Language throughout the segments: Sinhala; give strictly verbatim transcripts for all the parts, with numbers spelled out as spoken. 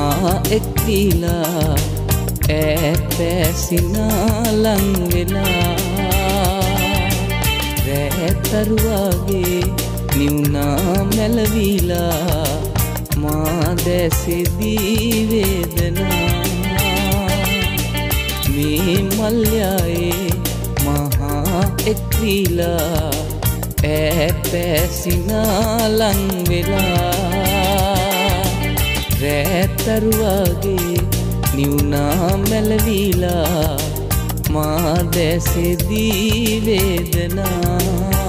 මහා එක්විලා ඈ පැසිනා ලං වෙලා රැතරුවාගේ නිවුනා මැලවිලා මා දැසෙදී වේදනා මේ මල්යායේ මහා එක්විලා ඈ පැසිනා ලං වෙලා රැතරුවාගේ නිවුනා මැලවිලා මා දැසෙදී වේදනා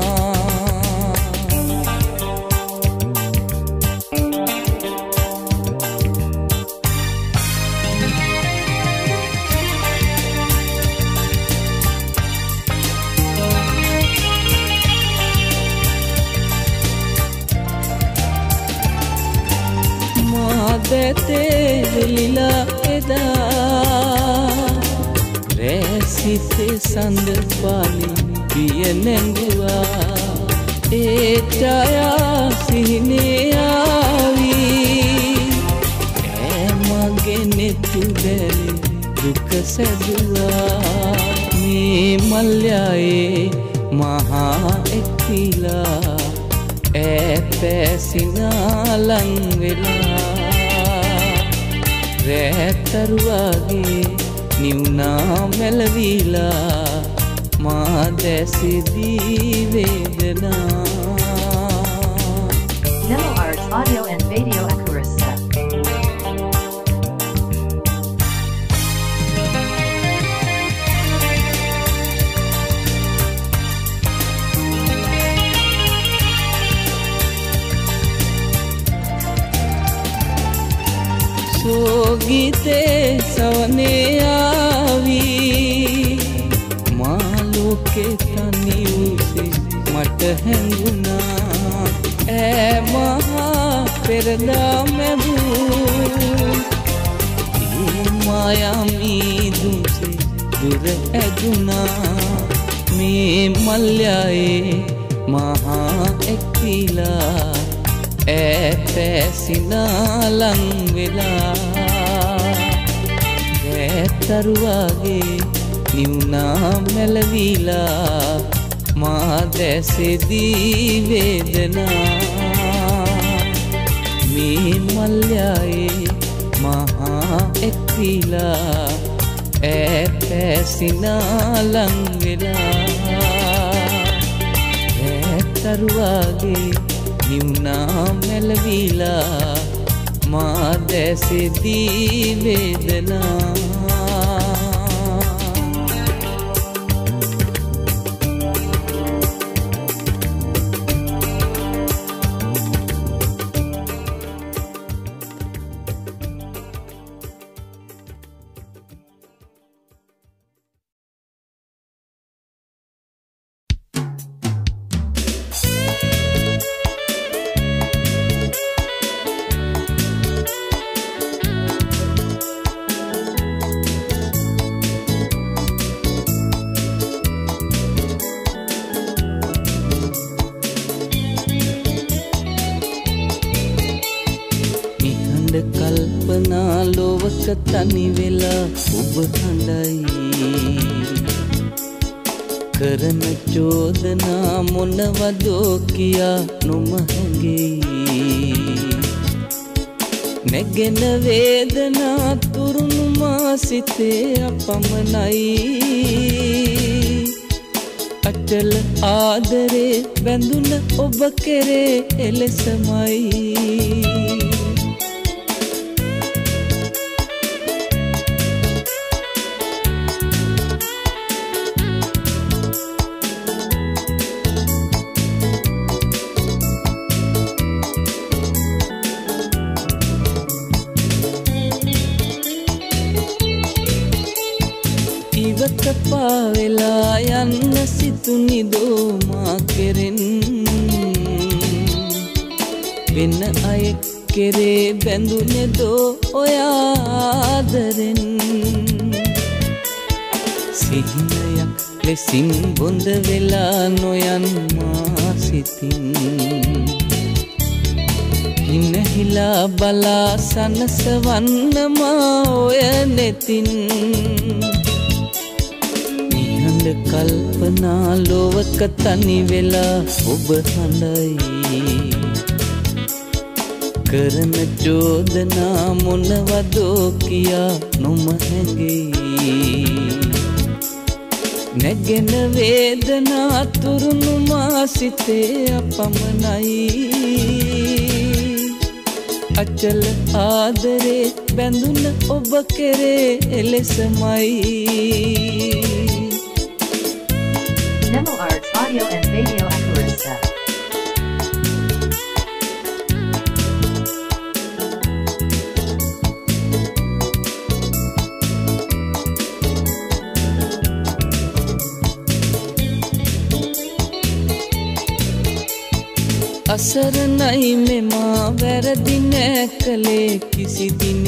දැතේ වෙලිලා එදා රැසිතේ සඳ පාලි පිය නැංගුවා ඒ ඡායා සිහිනේ ආවී ඈ මගේ නෙතු දැලි දුක සැදුවා මේ මල්යායේ මහා එක්විලා ඈ පැසිනා ලං වෙලා රැතරුවාගේ නිවුනා මැලවිලා මා දැසෙදී වේදනා Nemo Arts Audio and Video Accuracy. සෝගීතේ සවනේ ආවී මාලෝකේ තනි උසේ මට හැඟුණා ඈ මහා පෙරදා මැවූ ඒ මායාමී දුසේ දුර ඇදුණා මේ මල්යායේ මහා එක්විලා ඈ පැසිනා ලං වෙලා රැතරුවාගේ නිවුනා මැලවිලා මා දැසෙදී වේදනා මේ මල්යායේ මහා එක්විලා ඈ පැසිනා ලං වෙලා රැතරුවාගේ නිවුනා මැලවිලා මා දැසෙදී වේදනා කල්පනා ලෝවක තනි වෙලා ඔබ හඬයි කරන චෝදනා මොනවදෝ කියා නොම හැඟෙයි නැගෙන වේදනා තුරුණු මා සිතේ අපමණයි අචල ආදරේ බැඳුන ඔබ කෙරේ එලෙසමයි ඉවත පාවෙලා යන්න සිතුනිදෝ මා කෙරෙන් වෙන අයෙක් කෙරේ බැඳුනෙදෝ ඔයා ආදරෙන් සිහිනයක් ලෙසින් බොඳ වෙලා නොයන් මා සිතින් හින බැහැලා බලා සනසවන්න මා ඔය නෙතින් නිහඬ කල්පනා ලොවක තනි වෙලා ඔබ හඬයි කරන චෝදනා මොනවදෝ කියා නොම හැඟෙයි නැගෙන වේදනා තුරුණු මා සිතේ අපමණයි අචල ආදරේ බැඳුන ඔබ කෙරේ එලෙසමයි Nemo Arts Audio and Video Accuracy. අසරණයි මෙමා වැරදි නෑ කලේ කිසි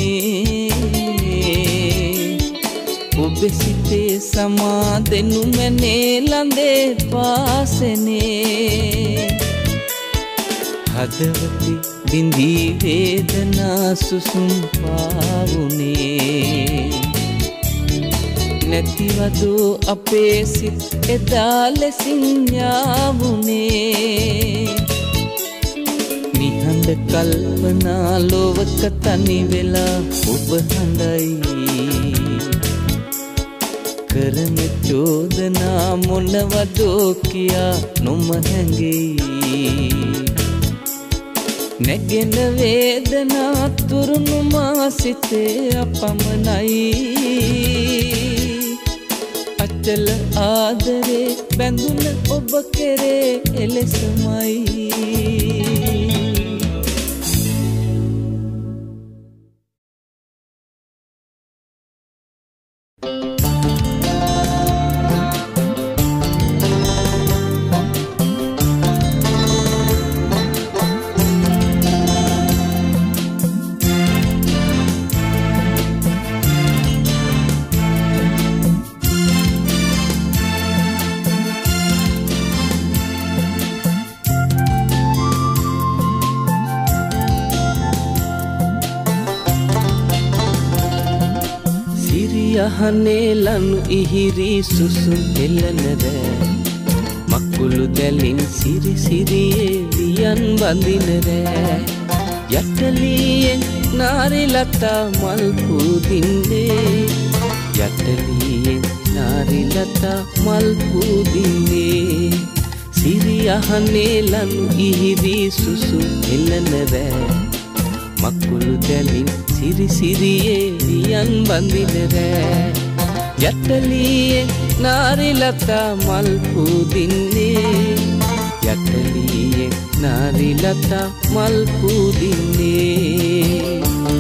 දිනේ ඔබ සිතේ සමා දෙනු මැනේ ළඳේ පාසනේ හදවති බිඳී වේදනා සුසුම් පාවුනේ නැතිවදෝ අපේ සිත් එදා ලෙසින් යාවුනේ නිහඬ කල්පනා ලොවක තනි වෙලා ඔබ හඬයි කරන චෝදනා මොනවදෝ කියා නොම හැඟෙයි නැගෙන වේදනා තුරුණු මා සිතේ අපමණයි අචල ආදරේ බැඳුන ඔබ කෙරේ එලෙසමයි යහනේ ලනු ඉහිරි සුසුම් එළන රෑ මකුළු දැලින් සිරි සිරියේ වියන් බඳින රෑ යටලියෙන් නාරි ලතා මල් පුදින්නේ යටලියෙන් නාරි ලතා මල් පුදින්නේ සිරි යහනේ ලනු ඉහිරි සුසුම් එළන රෑ මකුළු දැලින් සිරි සිරියේ වියන් බඳින රෑ යටලියේ නාරි ලතා මල් පුදින්නේ යටලියේ නාරි ලතා මල් පුදින්නේ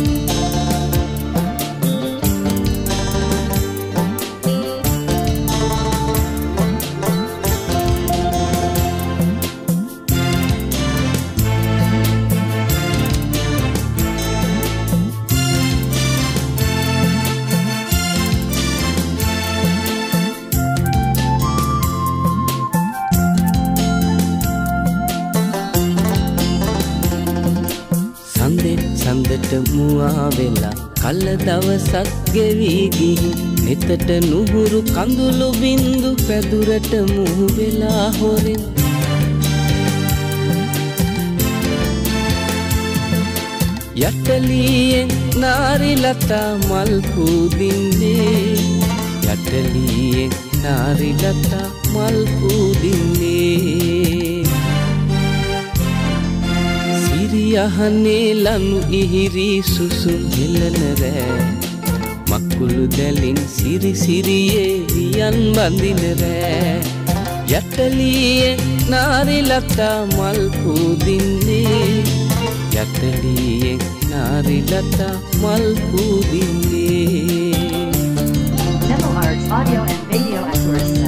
සඳට මුවා වෙලා කල දවසක් ගෙවී ගිහින් නිතට නුහුරු කඳුළු බින්දු පැදුරට මුහු වෙලා හොරෙන් යටලියෙන් නාරි ලතා මල් පුදින්නේ යටලියෙන් නාරි ලතා මල් පුදින්නේ යහනේ ලනු ඉහිරි සුසුම් එළන රෑ මකුළු දැලින් සිරි සිරියේ වියන් බඳින රෑ යටලියේ නාරි ලතා මල් පුදින්නේ යටලියේ නාරි ලතා මල් පුදින්නේ Nemo Arts Audio and Video Accuracy.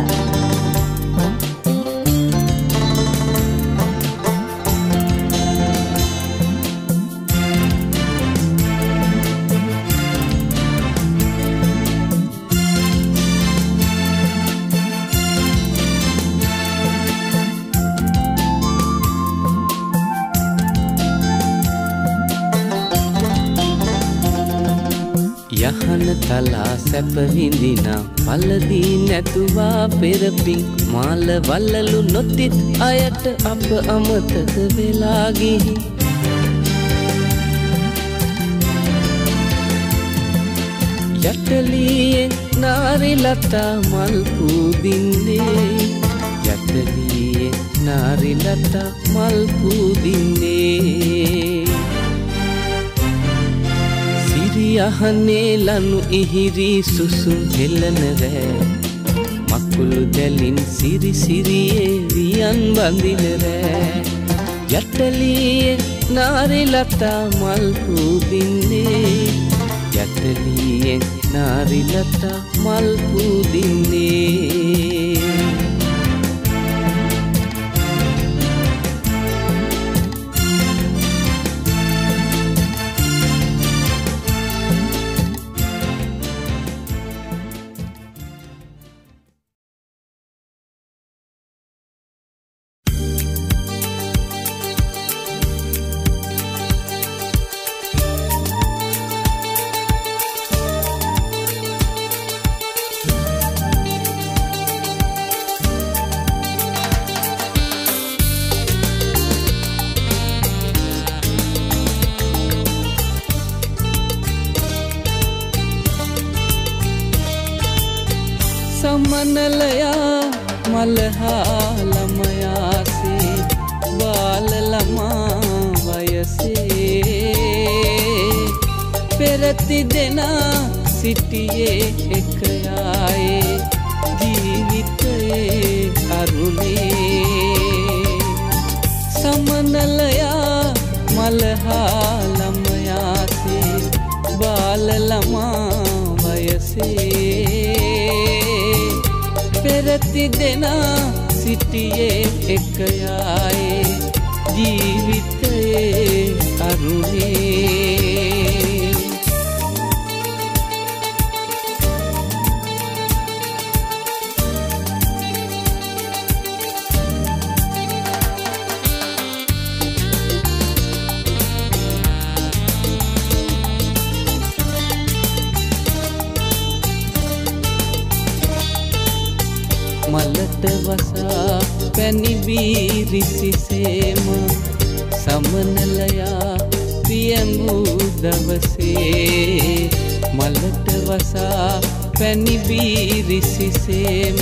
යහන තලා සැප විඳිනා පළදී නැතුවා පෙරපින් මාල වල්ලලු නොතිත් අයට අප අමතක වෙලා ගිහි යටලියෙන් නාරිලතා මල් පූදින්නේ යටලියෙන් නාරිලතා මල් පූදින්නේ සිරියහනේ ලනු ඉහිරි සුසුම් හෙළන රෑ මකුළු දැලින් සිරි සිරියේ වියන් බඳින රෑ යටලියේ නාරිලතා මල් පූදින්නේ යටලියෙන් නාරිලතා මල් පූදින්නේ समनलया मलहा लमयासे बाल लमा वयसे पेरति देना सिटिये एकयाए जीविते अरुणे समनलया मलहा लमयासे बाल लमा वयसे पेरति देना सिटिये एकयाए जीविते अरुणे मलट वसा पैनी बीरिसिसेम समनलया पियंगु दवसे मलट वसा पैनी बीरिसिसेम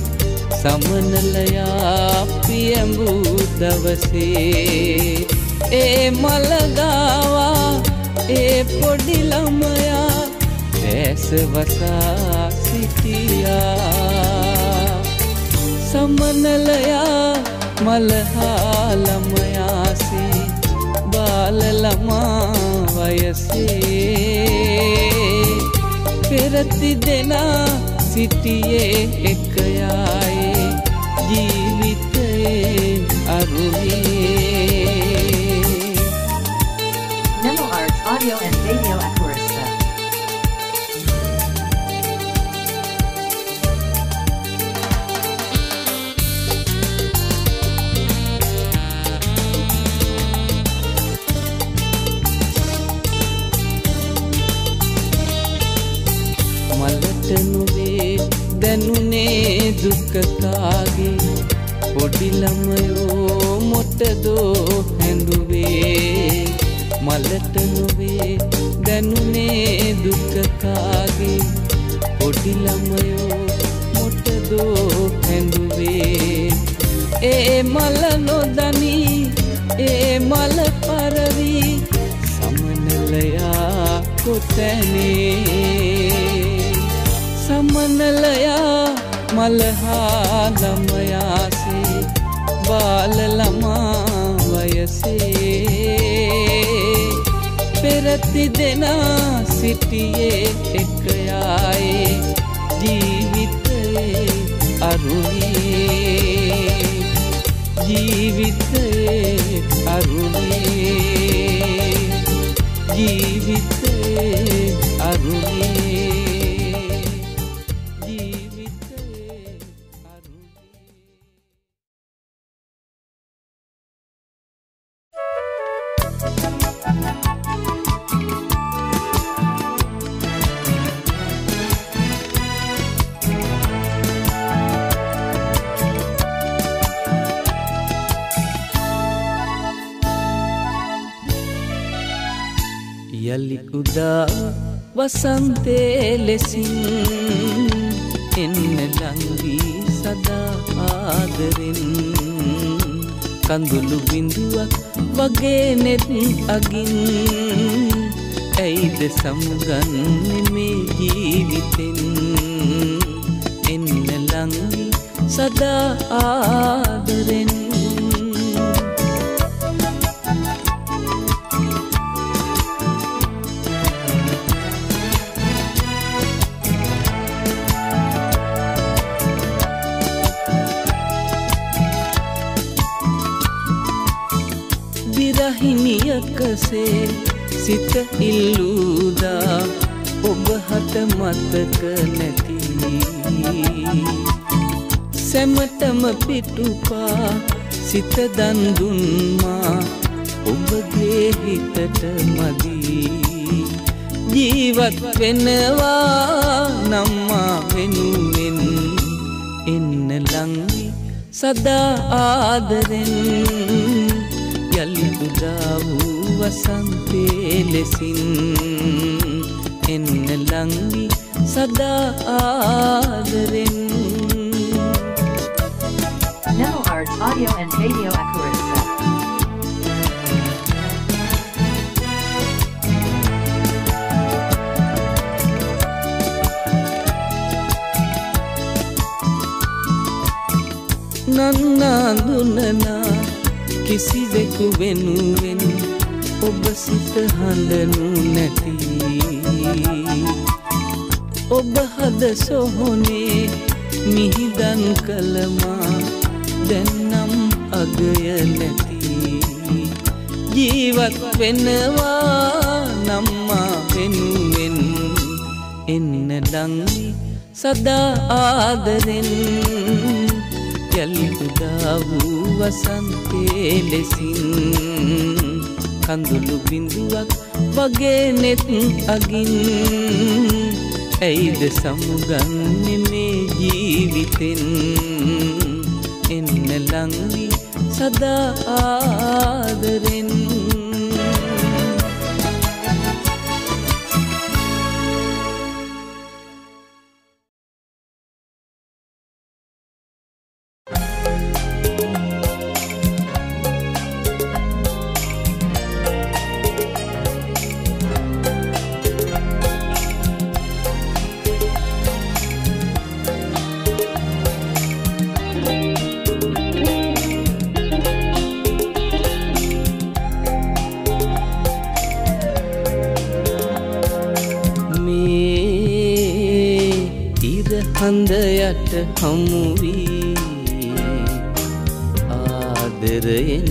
समनलया पियंगु दवसे ए मलगावा ए पोडी लमया ऐस वसा सिटिया समनलया मलहा लमयासे बाल लमा वयसे पेरति देना सिटिये एकयाए जीविते अरुणे Nemo Arts Audio and Video Akurista. මලට නොවේ දැනුනේ දුක කාගේ පොඩි ළමයෝ මොටදෝ හැඬුවේ මලට නොවේ දැනුනේ දුක කාගේ පොඩි ළමයෝ මොටදෝ හැඬුවේ ඒ මල නොදනී ඒ මල පරවි समनलया कोतने समनलया मलहा लमयासे बाल लमा वयसे पेरति देना सिटिये एकयाए जीविते अरुणे जीविते अरुणे जीविते अरुणे जीविते अरुणे උදා වසන්තේ ලෙසින් එන්න ලංවී සදා ආදරෙන් කඳුළු බිඳුවක් වගේ නෙත් අගින් ඇයිද සමුගන්නේ මේ ජීවිතෙන් එන්න ලංවී සදා ආදරෙන් විරහිනියකසේ සිත ඉල්ලූදා ඔබ හට මතක නැති සැමටම පිටුපා සිත දන් දුන්මා ඔබගේ හිතට මදි ජීවත් වෙනවා නම්මා වෙනුවෙන් එන්න ලංවි සදා ආදරෙන් යලි උදා වූ වසන්තේ ලෙසින් එන්න ලංවි සදා ආදරෙන් Nemo Arts Audio and Video Accuracy. නන්නාඳුනනා කිසිවෙකු වෙනුවෙන් ඔබ සිත හඬනු නැති ඔබ හද සොහොනේ මිහිදන් කළමා දැන්නම් අගය නැති ජීවත් වෙනවා නම්මා වෙනුවෙන් එන්න ලංවි සදා ආදරෙන් යලි උදා වූ වසන්තේ ලෙසින් කඳුළු බිඳුවක් වගේ නෙත් අගින් ඇයිද සමුගන්නේ මේ ජීවිතෙන් එන්න ලංවි සදා ආදරෙන් හඳ යට හමු වී ආදරයෙන්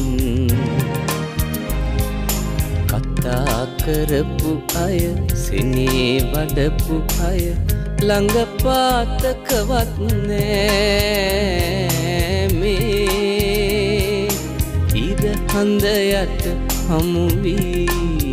කතා කරපු අය සිනේ වඩපු අය ළඟ පාතකවත් නෑ මේ ඉර හඳ යට හමු වී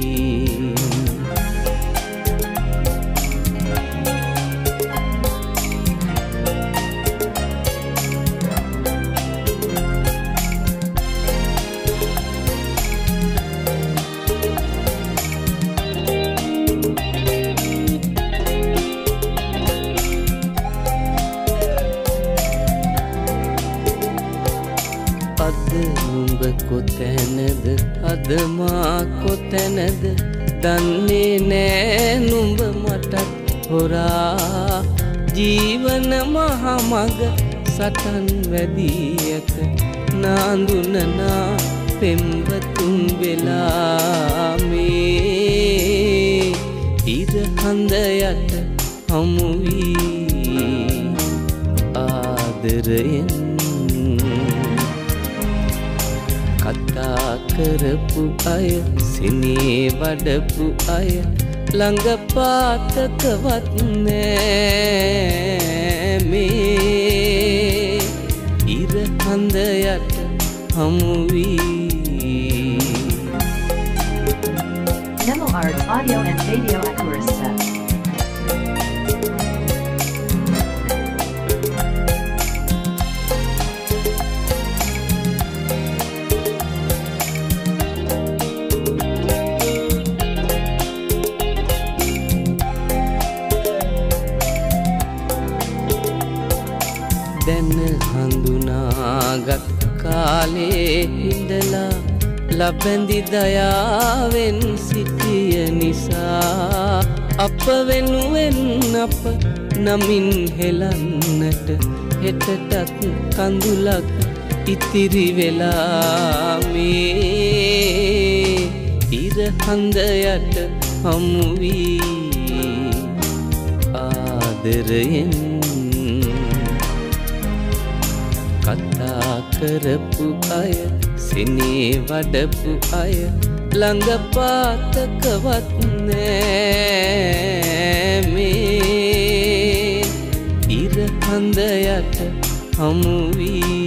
කොතැනද අද මා කොතැනද දන්නේ නෑ නුඹ මටත් හොරා ජීවන මහමග සටන් වැදී ඇත නාඳුනනා පෙම්වතුන් වෙලා මේ ඉර හඳ යට හමු වී ආදරයෙන් කතා කරපු අය සිනේ වඩපු අය ළඟ පාතකවත් නෑ මේ ඉර හඳ යට හමු වී Nemo Arts Audio and Video Accuracy. කාලේ ඉඳලා ලබැඳි දයාවෙන් සිටිය නිසා අප වෙනුවෙන් අප නමින් හෙලන්නට හෙටටත් කඳුලක් ඉතිරි වෙලා මේ ඉර හඳ යට හමු වී ආදරයෙන් කතා කරපු අය සෙනේ වඩපු අය ළඟ පාතකවත් නෑ මේ ඉර හඳ යට හමු වී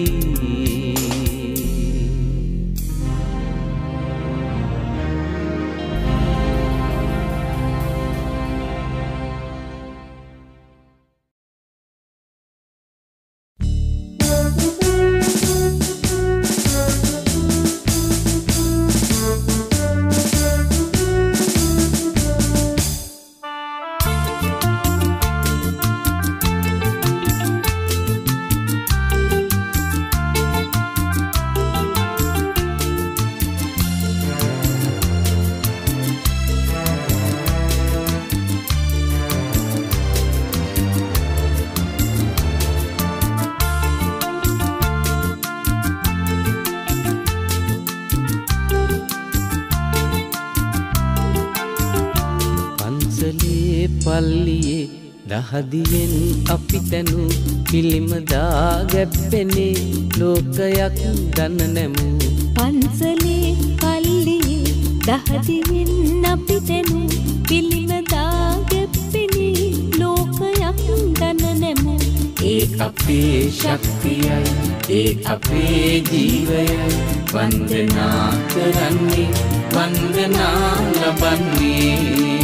පල්ලියේ දහදියෙන් අපි තැනු පිළිමදා ගැබ්බෙනේ ලෝකයක් දන නැමු පන්සලේ පල්ලියේ දහදියෙන් අපි තැනු පිළිමදා ගැබ්බෙනේ ලෝකයක් දන නැමු ඒ අපේ ශක්තියයි ඒ අපේ ජීවයයි වන්දනා කරන්නේ වන්දනා ලබන්නේ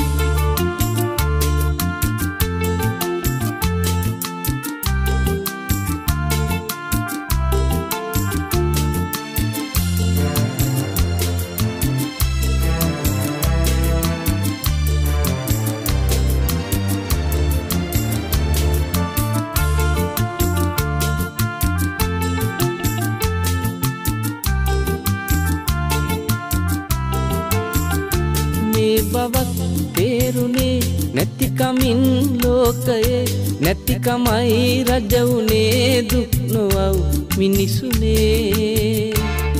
බවක් තේරුනේ නැතිකමින් ලෝකයේ නැතිකමයි රජ වුනේ දුක් නොවව් මිනිසුනේ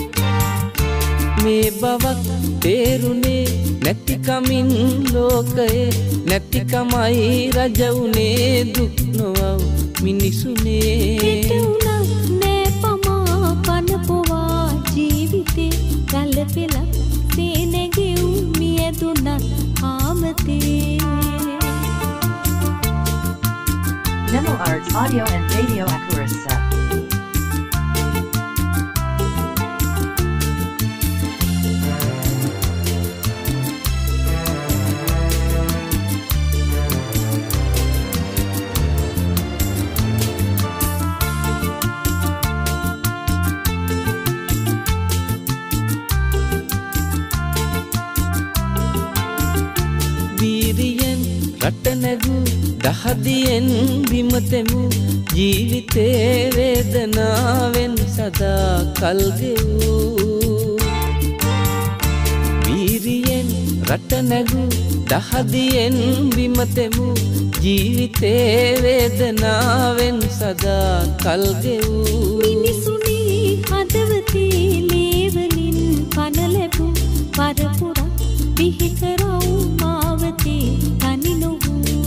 මේ බවක් තේරුනේ නැතිකමින් ලෝකයේ නැතිකමයි රජ වුනේ දුක් නොවව් මිනිසුනේ නෑ පමා පනපුවා ජීවිතේ ගල්පෙලක් සේනගෙව් මියදුනත් ආමතේ Nemo Arts Audio and Video Accuracy. රටනැගු දහදියෙන් බිමතෙමු ජීවිතේ වේදනාවෙන් සදා කල්ගෙවූ වීරියෙන් රටනැගු දහදියෙන් බිමතෙමු ජීවිතේ වේදනාවෙන් සදා කල්ගෙවූ මිනිසුනි හදවතේ ලේවලින් පන ලැබූ පරපුරක් බිහි කරව් මාවතේ තනි නොවූ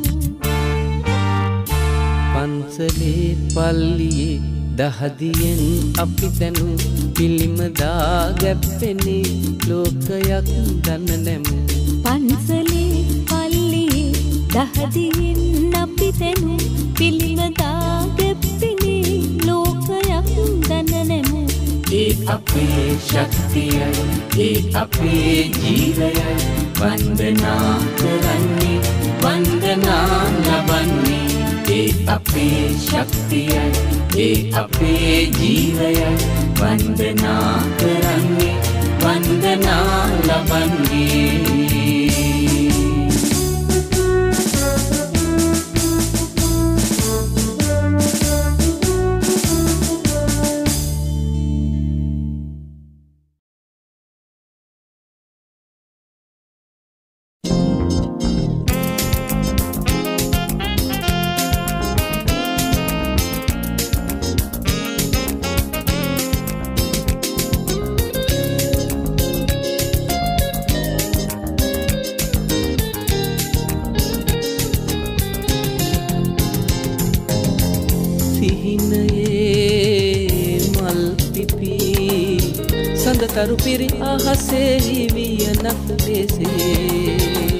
පන්සලේ පල්ලියේ දහදියෙන් අපි තැනු පිළිමදා ගැබ්බෙනේ ලෝකයක් දන නැමු පන්සලේ පල්ලියේ දහදියෙන් අපි තැනු පිළිමදා ගැබ්බෙනේ ලෝකයක් දන නැමු ඒ අපේ ශක්තියයි ඒ අපේ ජීවයයි වන්දනා කරන්නේ වන්දනා ලබන්නේ ඒ අපේ ශක්තියයි ඒ අපේ ජීවයයි වන්දනා කරන්නේ වන්දනා ලබන්නේ සඳතරු පිරි අහසේ හිවියනක් ලෙසේ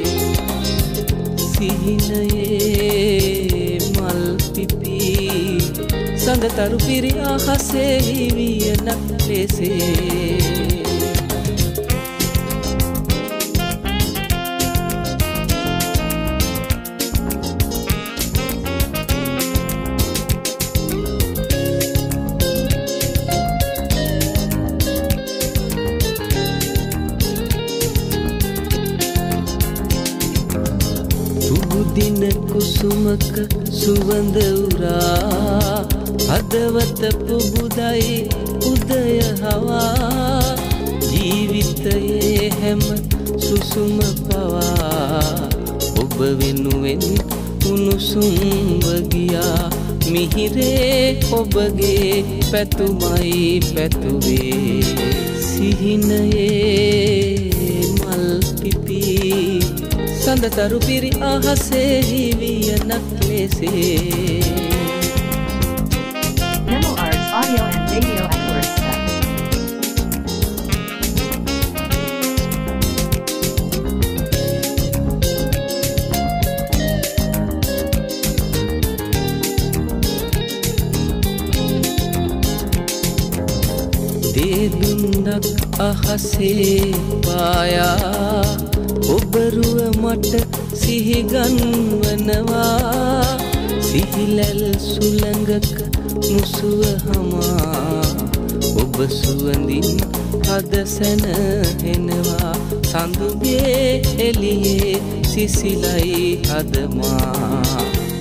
සිහිනයේ මල් පිපි සඳතරු පිරි අහසේ හිවියනක් ලෙසේ දින කුසුමක සුවඳ උරා හදවත පුබුදයි උදය හවා ජීවිතයේ හැම සුසුම පවා ඔබ වෙනුවෙන් උණුසුම්ව ගියා මිහිරේ ඔබගේ පැතුමයි පැතුවේ සිහිනයේ මල් පිපි සඳතරු පිරි අහසේ හිවියනක් ලෙසේ Nemo Arts Audio and Video at Orissa. දේදුන්නක් අහසේ පායා ඔබරුව මට සිහිගන්වනවා සිහිලැල් සුළඟක මුසුව හමා ඔබ සුවඳින් හද සැනහෙනවා සඳුගේ එළියේ සිසිලයි හදමා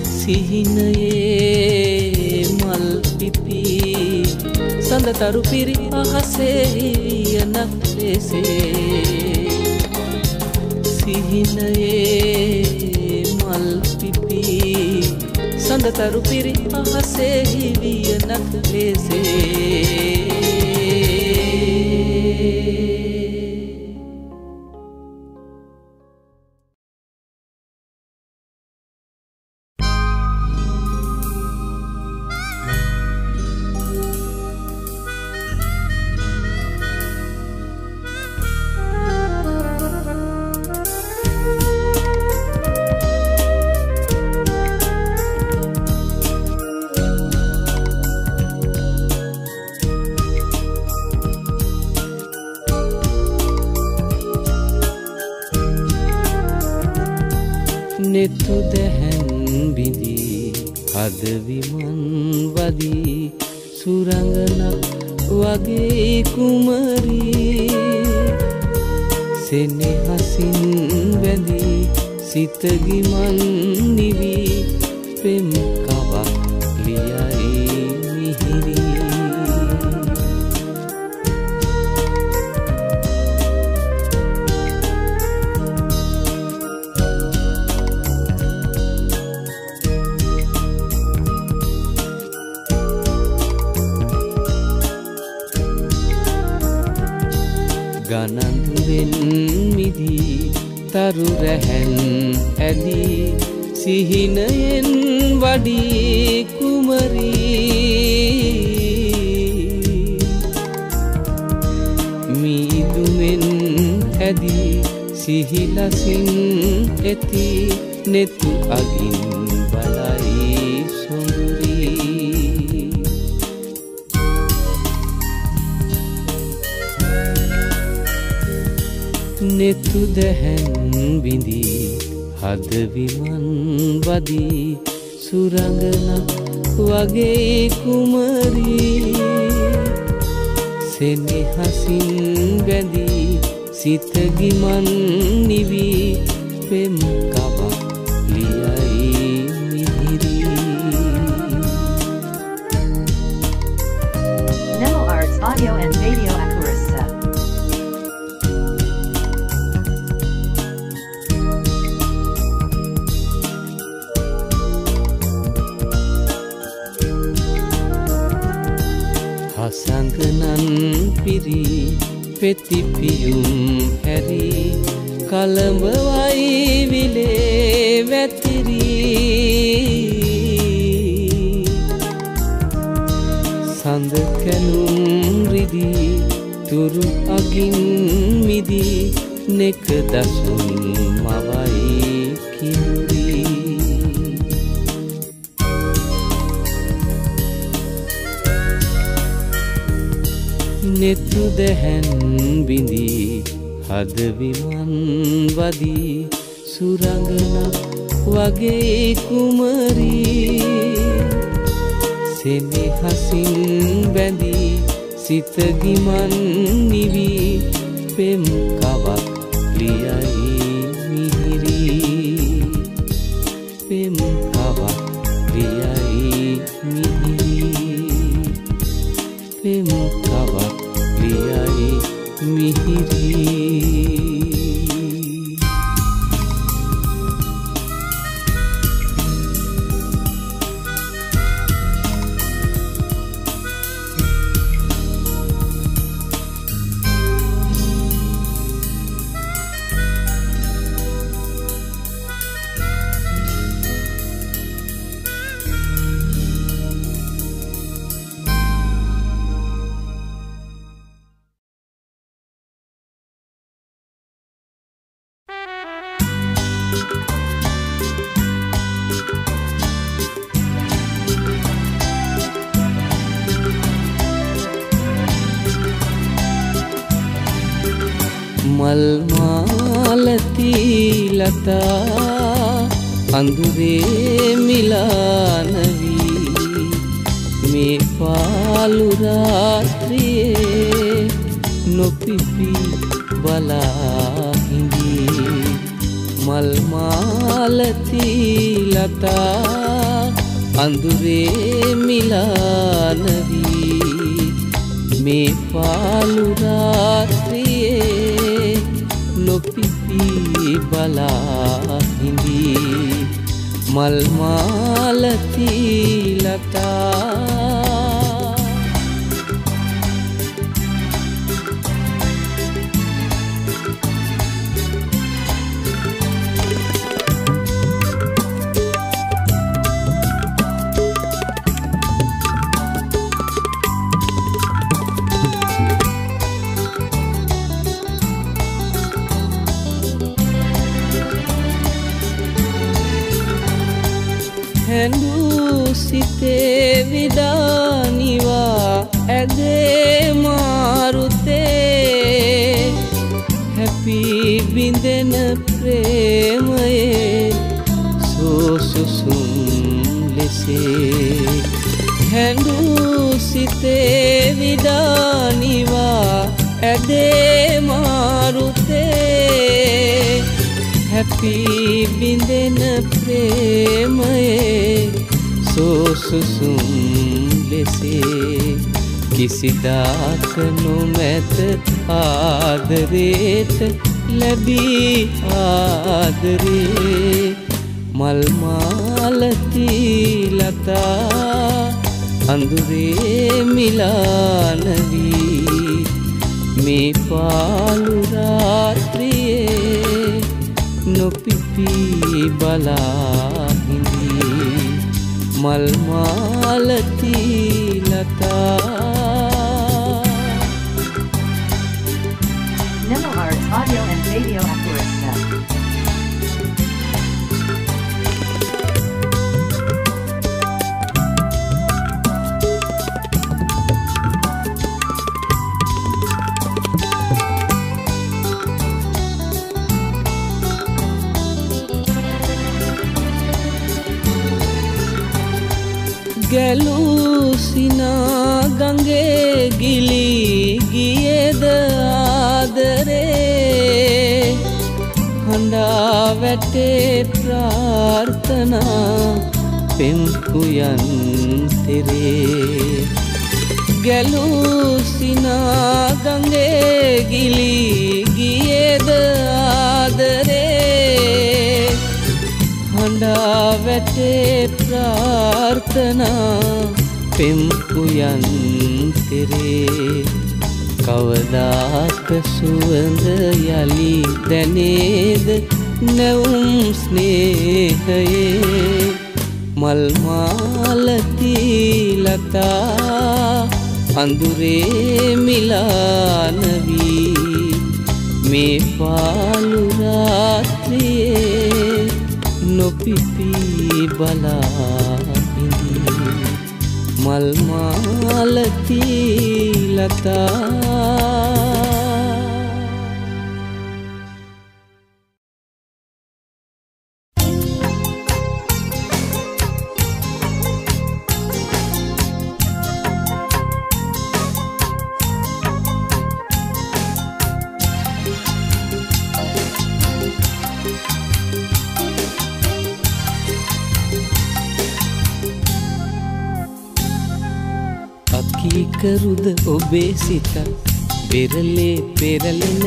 සිහිනයේ මල් පිපි සඳතරු පිරි අහසේ හිවියනක් ලෙසේ සිහිනයේ මල් පිපි සඳතරු පිරි අහසේ හිවියනක් ලෙසේ නෙතු දැහැන් බිඳී හද විමන් වදී සුරංගනක් වගේ කුමරී සෙනෙහසින් බැඳී සිත ගිමන් නිවි පෙම් කවක් ලියයි මිහිරි ගනන්දුවෙන් මිදී තරු රැහැන් ඇදී සිහිනයෙන් වඩී කුමරී මීදුමෙන් ඇදී සිහිලසින් ඇති නෙතු අගින් බලයි සොඳුරී නෙතු දැහැන් බිඳී හද විමන් වදී සුරංගනක් වගේ කුමරී සෙනෙහසින් බැඳී සිත ගිමන් නිවි පෙම් කවක් ලියයි මිහිරි Nemo Arts Audio and Video at Orissa. හසංගනන් පිරි පෙතිපියුම් හැරි කලඹවයි විලේ වැතිරි සඳ කැලුම් රිදී සුරු අගින් මිදී නෙක දසුන් මවයි කිව්වී නෙතු දැහැන් බිඳී හද විමන් වදී සුරංගනක් වගේ කුමරී සෙනෙහසින් බැඳී සිත ගිමන් නිවි පෙම් කවක් ලියයි මිහිරි පෙම් කවක් ලියයි මිහිරි පෙම් කවක් ලියයි මිහිරි මල් මාලති ලතා අඳුරේ මිලානවී මේ පාලු රාත්‍රියේ නොපිපි බලා හිඳී මල් මාලති ලතා අඳුරේ මිලානවී මේ පාලු රාත්‍රියේ නොපිපි බලා හිඳී මල් මාලති ලතා හැඬු සිතේ විදානිවා ඇදේ මාරුතේ හැපි බිඳෙන ප්‍රේමයේ සෝසුසුම් ලෙසේ හැඬු සිතේ විදානිවා ඇදේ මාරුතේ හැපි බිඳෙන ප්‍රේමයේ සෝසුසුම් ලෙසේ කිසිදාක නොමැත ආදරේට ලැබී ආදරේ මල් මාලති ලතා අඳුරේ මිලානවී මේ පාලු රාත්‍රියේ නොපිපි බලා හිඳී මල් මාලති ලතා Nemo Arts Audio and Video Acurista. ගැලූසිනා ගඟේ ගිලී ගියේද ආදරේ හඬා වැටේ ප්‍රාර්ථනා පෙම් කුයන් තෙරේ ගැලූසිනා ගඟේ ගිලී ගියේද ආදරේ හඬා වැටේ ප්‍රාර්ථනා පෙම් කුයන් තෙරේ කවදාක සුවඳ යලි දැනේද නැවුම් ස්නේහයේ මල් මාලති ලතා අඳුරේ මිලාන වී මේ පාළු රාත්‍රියේ නොපිපි බලා ඉඳී මල් මාලති ලතා කරුද ඔබේ සිත පෙරලේ පෙරලෙන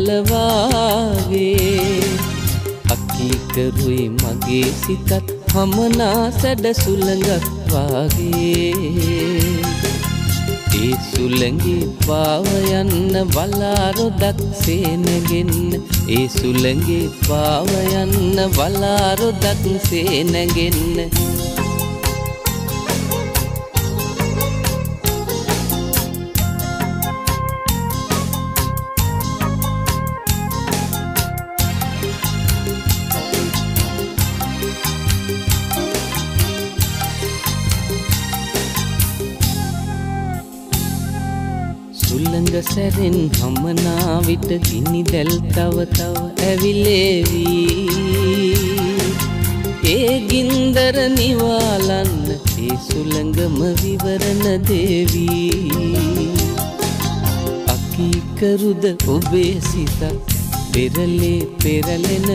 රළවාගේ අකීකරුයි මගේ සිතත් හමනා සැඩ සුළඟක් වාගේ ඒ සුළඟේ පාව යන්න වලාරොදක් සේනගෙන්න ඒ සුළඟේ පාව යන්න වලාරොදක් සේනගෙන්න සැරෙන් හමනා විට ගිනි දැල් තව තව ඇවිලේවි ඒ ගින්දර නිවාලන්න ඒ සුළඟම විවරණ දේවි අකීකරුද ඔබේ සිතත් පෙරලේ පෙරලෙන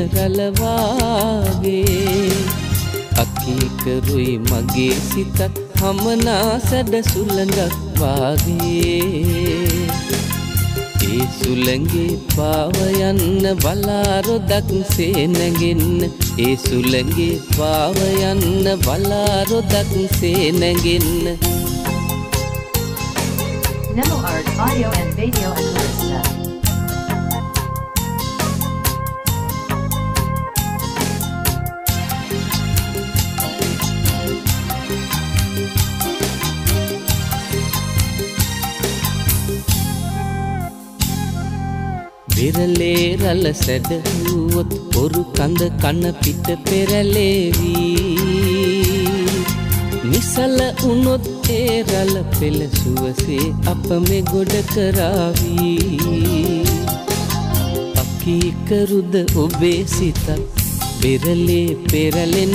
රළවාගේ අකීකරුයි මගේ සිතත් හමනා සැඩ සුළඟක් වාගේ ඒ සුළඟේ පාව යන්න වලාරොදක් සේනගෙන්න ඒ සුළඟේ පාව යන්න වලාරොදක් සේනගෙන්න Nemo Art Audio and Video and Lista. පෙරලේ රළ සැඩහුවොත් පොරු කඳ කන පිට පෙරලේවි නිසල උනොත් ඒ රළ පෙළ සුවසේ අප මෙ ගොඩ කරාවි අකීකරුද ඔබේ සිතත් පෙරලේ පෙරලෙන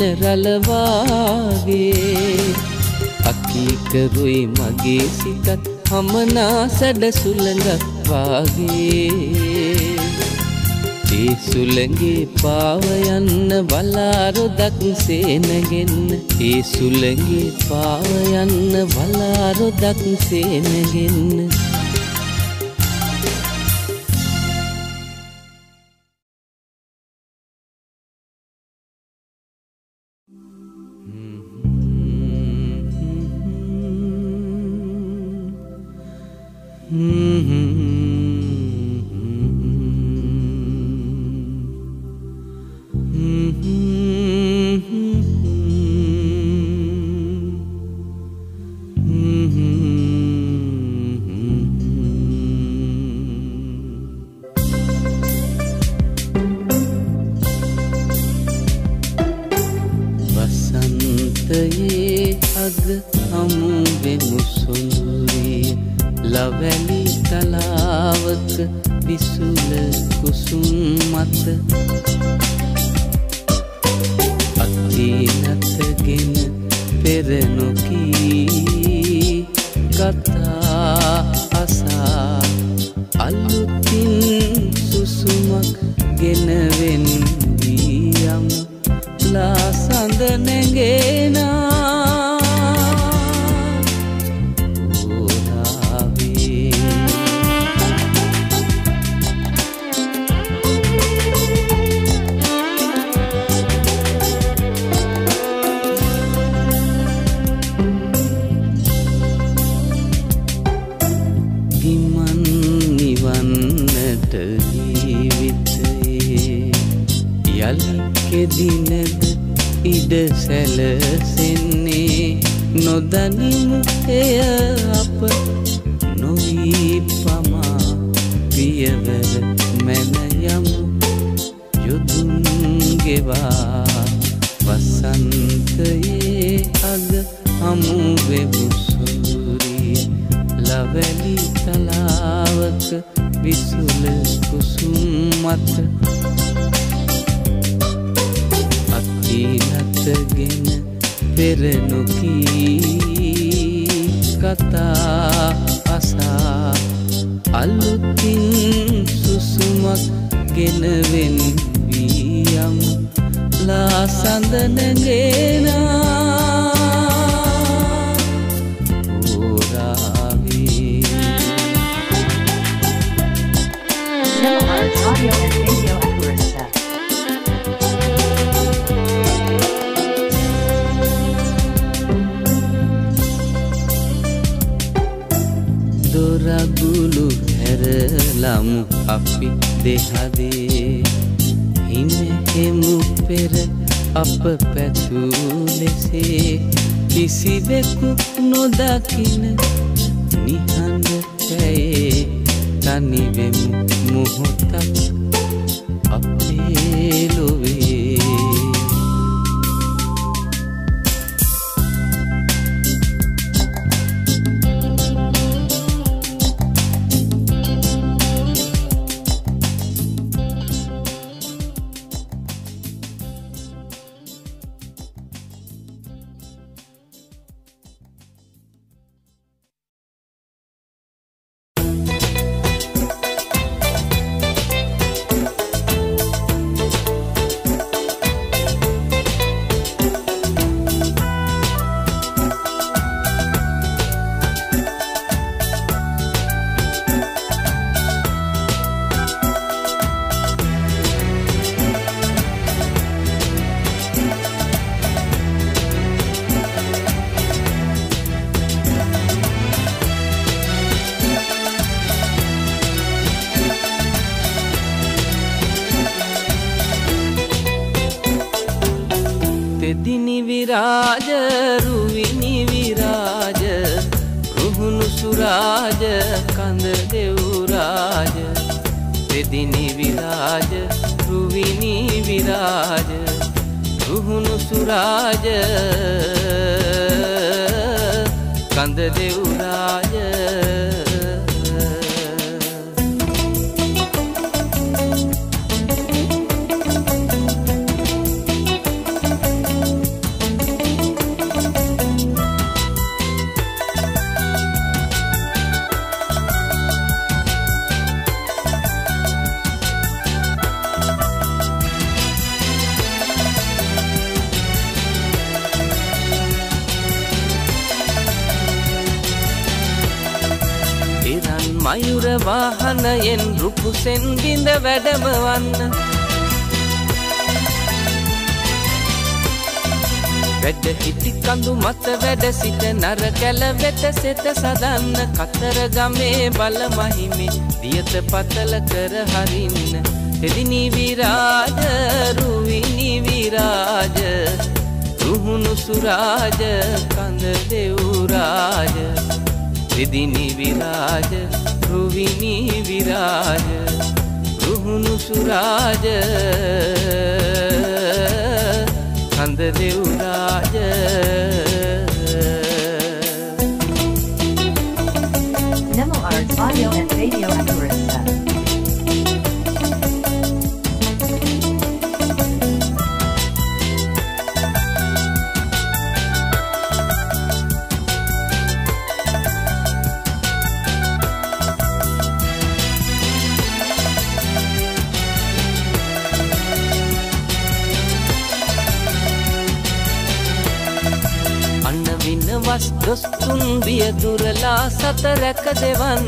රළවාගේ අකීකරුයි මගේ සිතත් හමනා සැඩ සුළඟක් වාගේ ඒ සුළඟේ පාව යන්න වලාරොදක් සේනගෙන්න ඒ සුළඟේ පාව යන්න වලාරොදක් සේනගෙන්න පමා පියවර මැනයමු යොදුන් ගෙවා වසන්තයේ අග හමුවෙමු සූරිය ලවැලි තලාවක විසුල කුසුම් මත අත්තිනතගෙන පෙර නොකී කතා අසා අලුතින් සුසුමක් ගෙනවෙන් වියම් ලා සඳනගෙනා Nemo Arts Audio and Video at Barista. දොරගුළු හැරලමු අපි දෙහදේ හිනෙහෙමු පෙර අප පැතුූ ලෙසේ කිසිවෙකු නොදකින නිහඬ පැයේ තනිවෙමු මොහොතක් අපේ ලොවේ තෙදිනි විරාජ රුවිනි විරාජ රුහුණු සුරාජ කඳ දෙව්රාජ තෙදිනි විරාජ රුවිනි විරාජ රුහුණු සුරාජ කඳ දෙව්රාජ මයුර වාහනයෙන් රුකුසෙන් බිඳ වැඩමවන්න වැඩ හිටි කඳු මත වැඩ සිට නර කැල වෙත සෙත සදන්න කතරගමේ බල මහිමේ දියත පතල කර හරින්න තෙදිනි විරාජ රුවිනි විරාජ රුහුණු සුරාජ කඳ දෙව්රාජ තෙදිනි විරාජ රුවිනි විරාජ රුහුණු සුරාජ කඳ දෙව්රාජ Nemo Arts Audio and Video at Barista. වස් දොස්තුන් වියදුරලා සතරැක දෙවන්න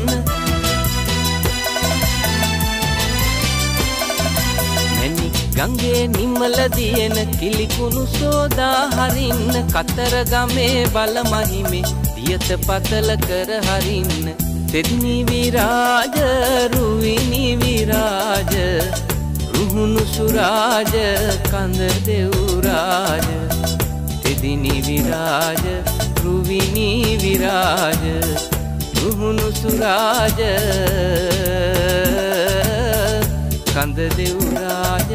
මැණික් ගංගේ නිමල දියන කිලිකුණු සෝදා හරින්න කතරගමේ බල මහිමේ දියත පතල කර හරින්න තෙදිනි විරාජ රුවිනි විරාජ රුහුණු සුරාජ කඳ දෙව්රාජ තෙදිනි විරාජ රුවිනි විරාජ රුහුණු සුරාජ කඳ දෙව් රාජ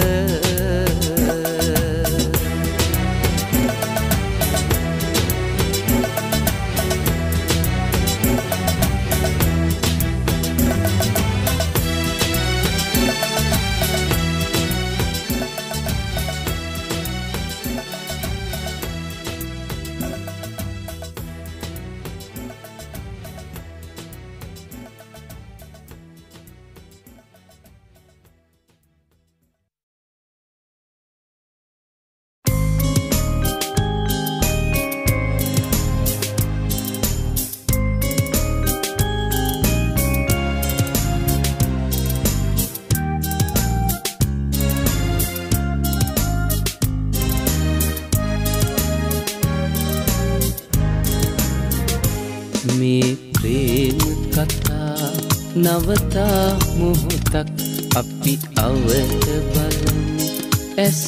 නවතා මොහොතක් අපි අවත බලමු ඇස්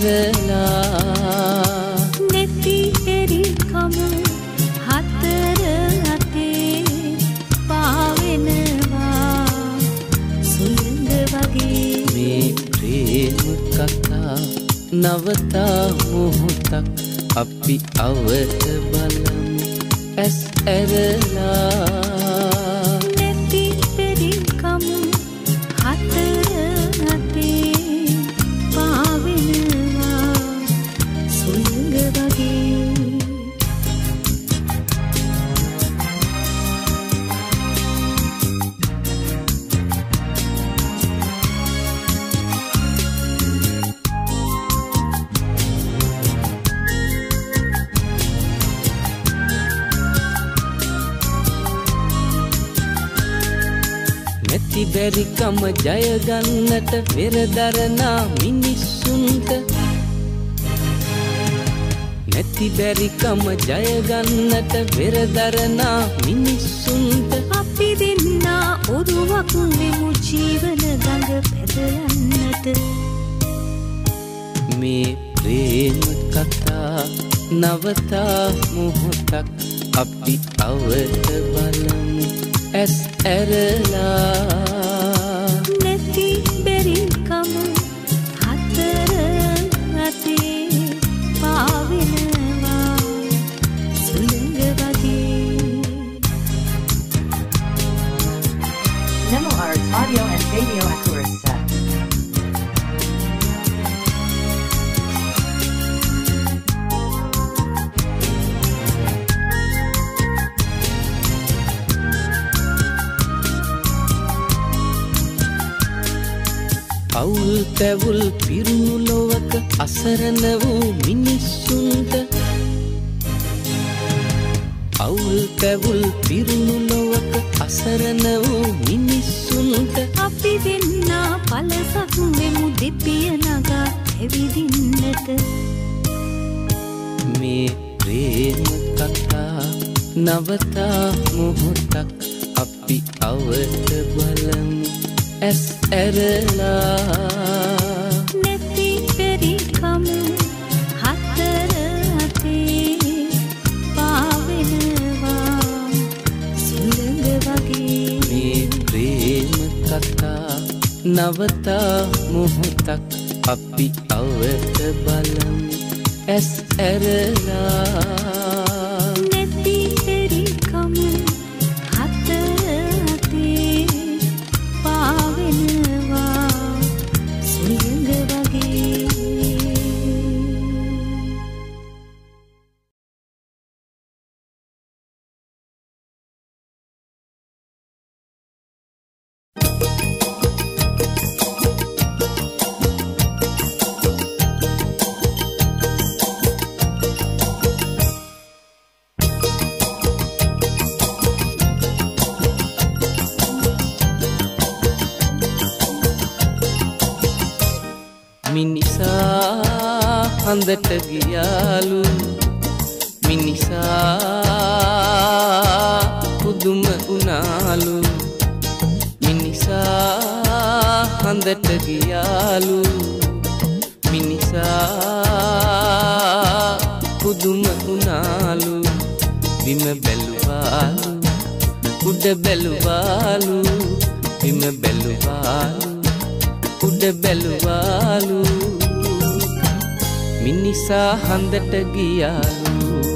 ඇරලා නැති එරිකම හතර අතේ පාවෙනවා සුළඟ වගේ මේ ප්‍රේම කතා නවතා මොහොතක් අපි අවත බලමු ඇස් ඇරලා බැරිකම ජය ගන්නට වෙරදරනා මිනිස්සුන්ට නැති බැරිකම ජය ගන්නට වෙරදරනා මිනිස්සුන්ට අපි දෙන්නා ඔරුවක් වෙමු ජීවන ගඟ පැදයන්නට මේ ප්‍රේම කතා නවතා මොහොතක් අපි අවත බලමු ඇස් ඇරලා නැති බැරිකම හතර අතේ පාවෙනවා සුළඟ වගේ. Nemo Arts Audio and Video Accuracy. අවුල් තැවුල් පිරුණු ලොවක අසරණ වූ මිනිස්සුන්ට අවුල් තැවුල් පිරුණු ලොවක අසරණ වූ මිනිස්සුන්ට අපි දෙන්නා පළසක් වෙමු දෙපිය නගා ඇවිදින්නට මේ ප්‍රේම කතා නවතා මොහොතක් අපි අවත බලමු ඇස් ඇරලා නැති බැරිකම හතර අතේ පාවෙනවා සුළඟ වගේ. මේ ප්‍රේම කතා නවතා මොහොතක් අපි අවත බලමු ඇස් ඇරලා නැති බැරිකම හතර අතේ පාවෙනවා සුළඟ වගේ. මිනිසා හඳට ගියාලු මිනිසා පුදුම උනාලු මිනිසා හඳට ගියාලු මිනිසා පුදුම උනාලු බිම බැලුවාලු උඩ බැලුවාලු බිම බැලුවාලු උඩ බැලුවාලු මිනිසා හඳට ගියාලු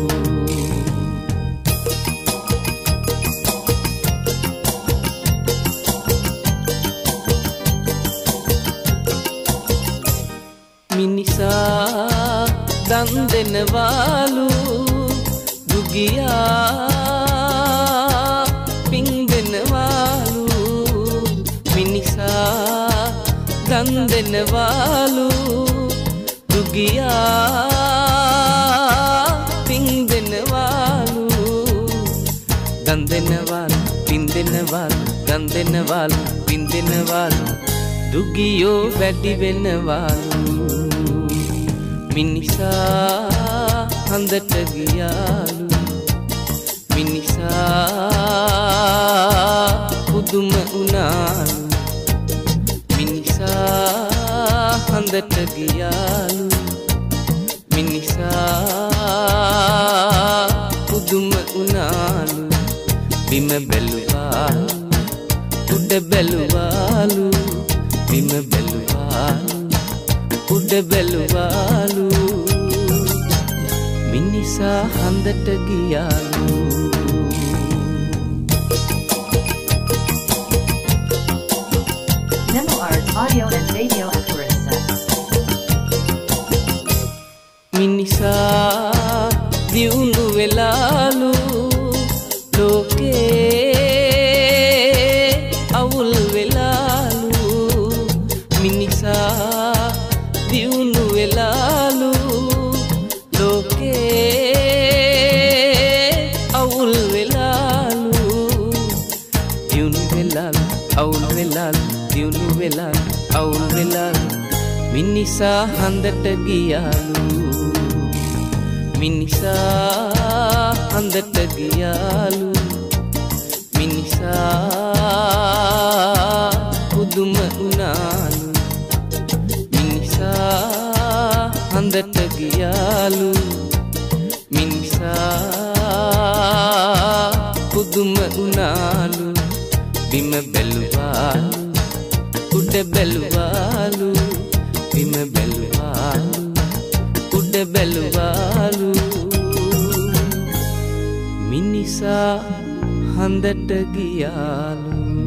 මිනිසා දන් දෙනවාලු දුගියා පින් දෙනවාලු මිනිසා දන් දෙනවාලු දුගියා පින් දෙනවාලු දන් දෙනවාලු පින් දෙනවාලු දන් දෙනවාලු පින් දෙනවාලු දුගියෝ වැඩි වෙනවාලු මිනිසා හඳට ගියාලු මිනිසා පුදුම වුණාලු මිනිසා හඳට ගියාලු මිනිසා පුදුම වුණාලු බිම බැලුවාලු උඩ බැලුවාලු බිම බැලුවාලු උඩ බැලුවාලු මිනිසා හඳට ගියාලු Nemo Arts Audio and Video Accuracy. මිනිසා දියුණු වෙලාලු ලෝකේ අවුල් වෙලාලු මිනිසා දියුණු වෙලාලු ලෝකේ අවුල් වෙලාලු දියුණු වෙලාලු අවුල් වෙලාලු දියුණු වෙලාලු අවුල් වෙලාලු මිනිසා හඳට ගියාලු මිනිසා හඳට ගියාලු මිනිසා පුදුම වුණාලු මිනිසා හඳට ගියාලු මිනිසා පුදුම වුණාලු බිම බැලුවාලු උඩ බැලුවාලු බිම බැලුවාලු උඩ බැලුවාලු මිනිසා හඳට ගියාලු